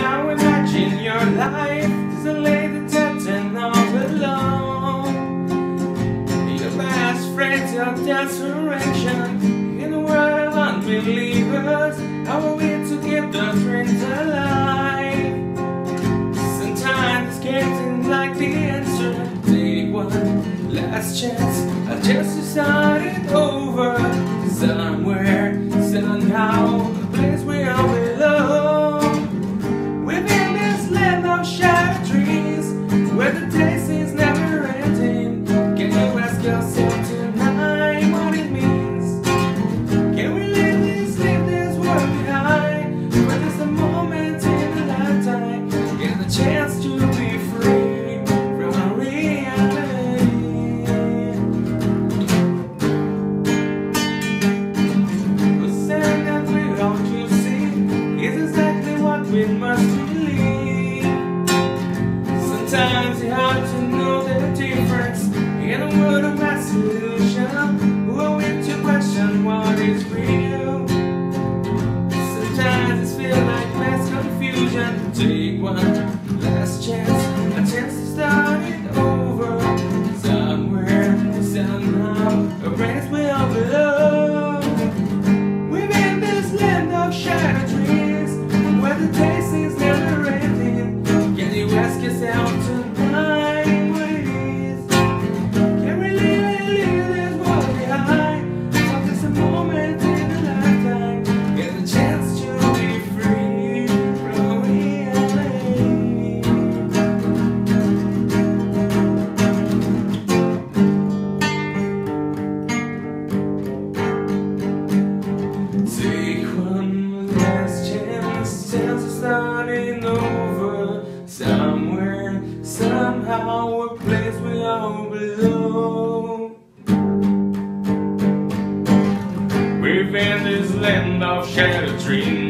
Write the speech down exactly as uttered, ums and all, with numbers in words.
Now imagine your life isolated, and all alone. Your best friends, your desperation in a world of unbelievers. How are we to keep the dreams alive? Sometimes it's getting like the answer. Take one last chance, a chance to start it over. Somewhere, somehow, a place we all belong. Within this land of shattered dreams, where the taste is never ending. Can you ask yourself tonight what it means? Can we leave this, leave this world behind? When it's a moment in a lifetime, get the chance to be free from reality. The sand that we all to see is exactly what we must believe. Sometimes it's hard to know the difference in a world of mass illusion. Who are we to question what is real? Sometimes it feels like mass confusion. Take one last chance, a chance to start it over. Somewhere, somehow, a place we all belong. Within this land of shattered dreams, where the taste is never ending. Can you ask yourself tonight what it is? Can we leave, leave this world behind? Or just a moment in a lifetime, get the chance to be free from reality. Take one last chance, chance of starting over. Somewhere, somehow, a place we all belong. Within this land of shattered dreams.